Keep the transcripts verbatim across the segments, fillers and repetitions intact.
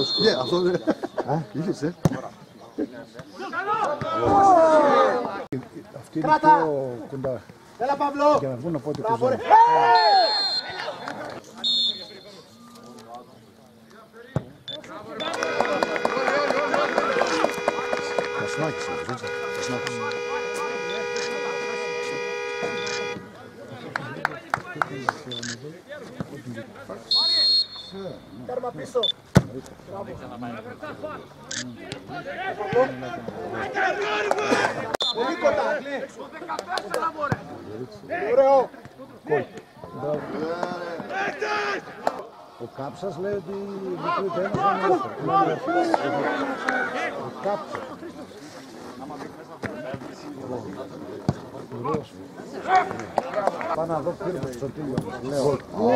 Ναι, αυτό δεν είχες, ε. Αυτή είναι πιο κοντά. Έλα Παύλο! Για να βγουν από ό,τι κουζάνε. Κασνάκης, έτσι. Κασνάκης. Κάρμα πίσω. Πολύ κοντά. Ωραίο. Ο Κάψας λέει ότι μικρή τένος είναι ο Κάψας. Πάω να δω πήρε το Σωτήλιο, λέω.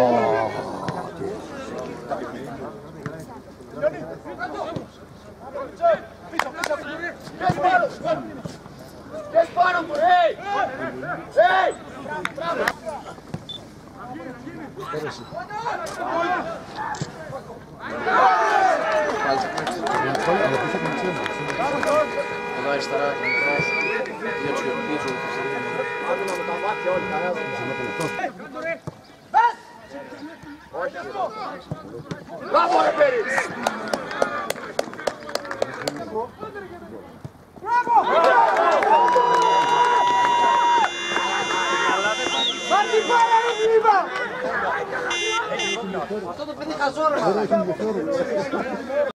Πες πάνω μου, hey! Hey! Εδώ αριστερά, μικρός, Πίτσου, Πίτσου. Άδεινα με τα μάτια όλοι, κανένας. Μπράβο ρε Πέρι! Πάρτι πάρα ρε Φιλίππα! Αυτό το παιδί χαζό ρε!